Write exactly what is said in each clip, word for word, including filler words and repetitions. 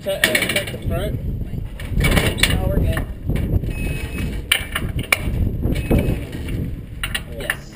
check, uh, check the front. No, we're good. Yes.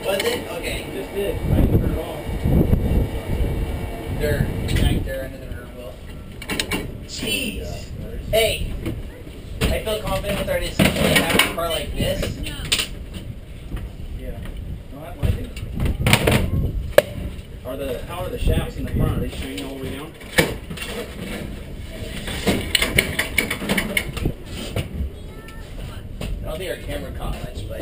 Was it? Okay. Just did. I didn't turn it off. Dirt. Right there under the rear wheel. Jeez. Hey. I feel confident with our decision to have a car like this. Yeah. No, I like it. Are the, how are the shafts in the front? Are they shiny all the way down? I don't think our camera caught much, but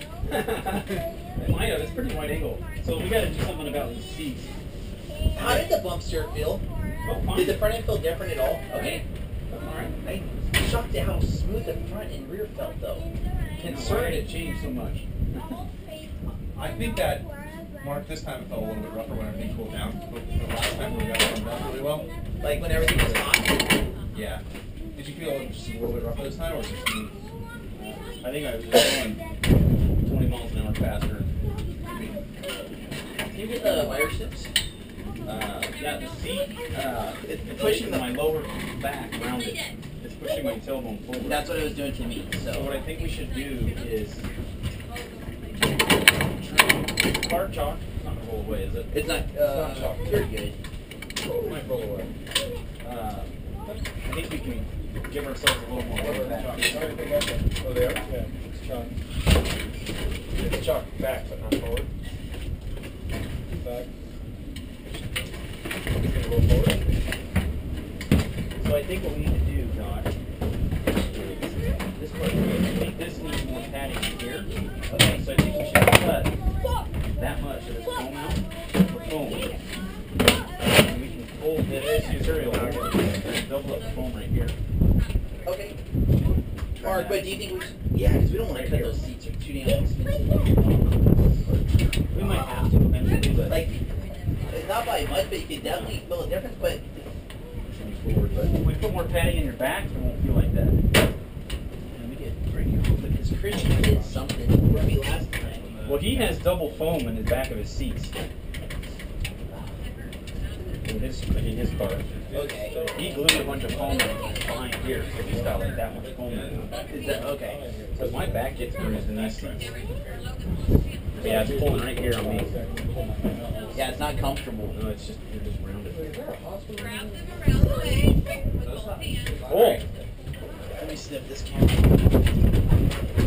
It might have. It's pretty wide angle. So we got to do something about these seats. how did the bump steer feel? Oh, fine. Did the front end feel different at all? Okay. All right. I'm shocked at how smooth the front and rear felt, though. Concerned it changed so much. I think that, Mark, this time it felt a little bit rougher when everything cooled down. But the last time we got it calmed down really well. Like when everything was hot. Yeah. Did you feel it just a little bit rougher this time, or was it just me? I think I was just going twenty miles an hour faster. Can you get the wire strips? Uh, yeah, the seat, uh, it, it's pushing my lower back rounded. It's pushing my tailbone forward. That's what it was doing to me. So So what I think we should do is car chalk. It's not gonna roll away, is it? it's not. Uh, It's not chalk. You're good. It might roll away. Uh, I think we can give ourselves a little more room back. Oh, they are? Yeah, it's chalk. It's chalk back, but not forward. Back. A little forward. So I think what we need to do, Doc, is this part, I think this needs more padding here. Okay, so I think we should cut that much of this foam out for foam. And we can fold this material out and double up the foam right here. Okay. Mark, but do you think we should? Yeah, because we don't want to cut those seats. They're too damn expensive. We might have to eventually, but Like, it's not by much, but you can definitely feel a difference. But forward. But if we put more padding in your back, it won't feel like that. and we could bring it home because Christian did something for me last time. Well, he has double foam in the back of his seats. In his, in his car. Okay. He glued a bunch of foam behind here, so he's got like that much foam in it. Is that okay? Because my back gets bruised in these seats. Yeah, it's pulling right here on me. Yeah, it's not comfortable. No, it's just, you're just rounded. Grab them around the leg with both hands. Oh! Let me snip this camera.